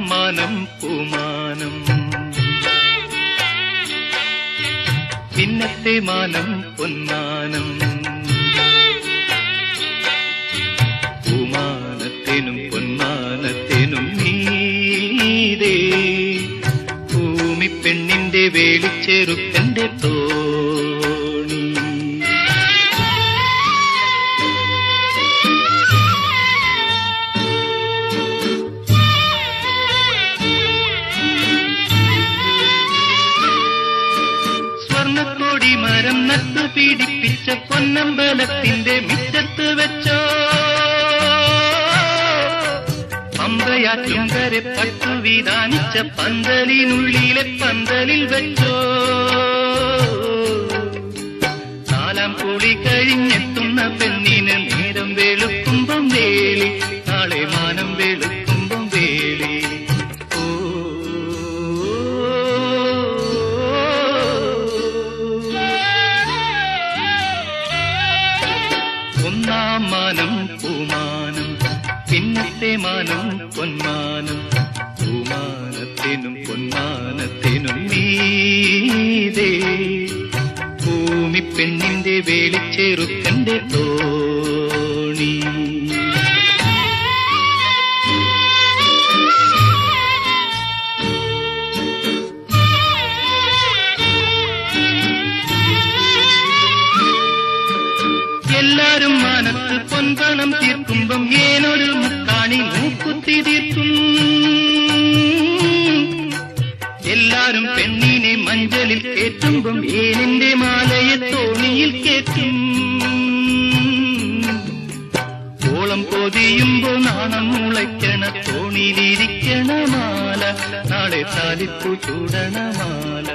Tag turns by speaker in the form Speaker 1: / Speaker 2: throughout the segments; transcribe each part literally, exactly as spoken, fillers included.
Speaker 1: മാനം പൂമാനം പിന്നത്തെ മാനം പൊന്മാനം പൂമാനത്തിനും പൊന്മാനത്തിനും നീതേ ഭൂമി പെണ്ണിന്റെ വേളിച്ചെറുക്കന്റെ തോണി സ്വർണ്ണക്കോടി മരം നട്ടു പീഡിപ്പിച്ച പൊന്നമ്പലത്തിന്റെ മിറ്റത്ത് വെച്ചോ പമ്പയാറ്റുംകരെ പട്ടു വിധാനിച്ച പന്തലിനുള്ളിലെ പന്തലിൽ വെച്ചോ നാലാം കൂടി കഴിഞ്ഞെത്തുന്ന പെണ്ണിന് നേരം വെളുക്കുമ്പം വേളി നാളെ മാനം വെളുക്കുമ്പം വേളി ഒന്നാം മാനം പൂമാനം പിന്നത്തെ മാനം പൊന്മാനം പൂമാനത്തിനും പൊന്മാനത്തിനും നീതേ ഭൂമി പെണ്ണിന്റെ വേളിച്ചെറുക്കന്റെ തോണി എല്ലാരും മാനത്ത് പൊൻപണം തീർക്കുമ്പം ഏനൊരു മുക്കാണി മൂക്കുത്തി തീർക്കും എല്ലാരും പെണ്ണിനെ മഞ്ചലിൽ കേറ്റുമ്പം ഏനിന്റെ മാലയെ തോണിയിൽ കേറ്റും ഓളം പൊതിയുമ്പോ നാണം മുളയ്ക്കണ തോണിയിലിരിക്കണ മാല നാളെ താലിപ്പു ചൂടണ മാല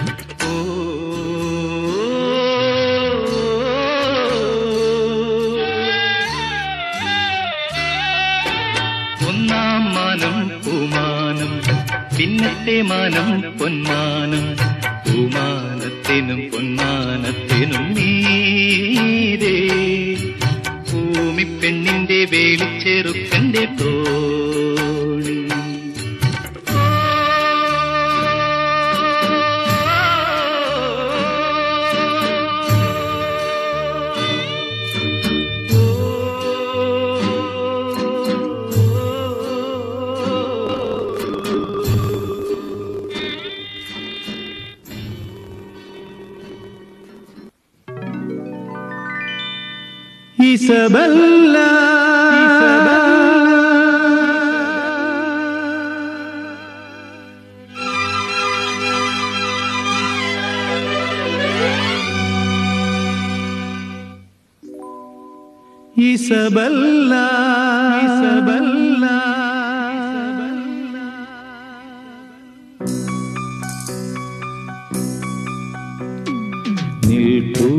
Speaker 1: ഒന്നാം മാനം പൂമാനം പിന്നത്തെ മാനം പൊന്മാനം പൂമാനത്തിനും പൊന്മാനത്തിനും നീതേ ഭൂമി പെണ്ണിന്റെ വേളിച്ചെറുക്കന്റെ തോണി
Speaker 2: ഇസബല്ല ഇസബല്ല ഇസബല്ല നിൽപ്പൂ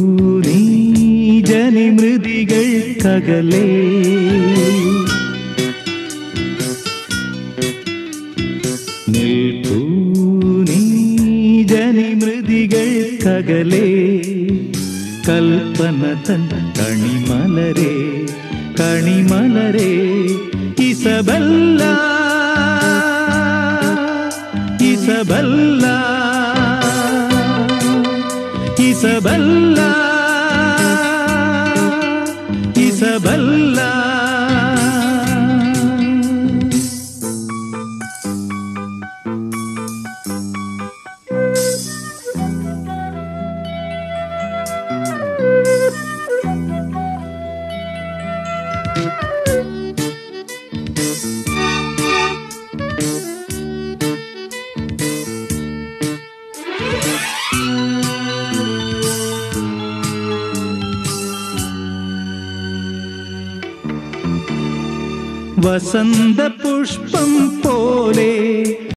Speaker 2: ജനിമൃതികൾക്കകലേ നിൽപ്പൂ നീ ജനിമൃതികൾക്കകലേ കൽപ്പന തൻ കണിമലരേ കണിമലരേ ഇസബല്ല ഇസബല്ല ഇസബല്ല ഇസബല്ല വസന്ത പുഷ്പം പോലെ